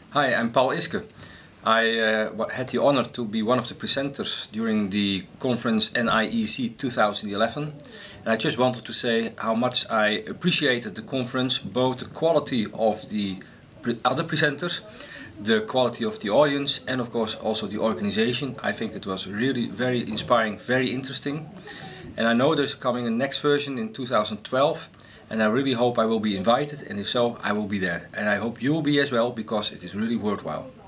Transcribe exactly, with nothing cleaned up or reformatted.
Hi, I'm Paul Iske. I uh, had the honor to be one of the presenters during the conference N I E C two thousand eleven, and I just wanted to say how much I appreciated the conference, both the quality of the pre other presenters, the quality of the audience, and of course also the organization. I think it was really very inspiring, very interesting, and I know there's coming a next version in two thousand twelve, and I really hope I will be invited, and if so, I will be there. And I hope you will be as well, because it is really worthwhile.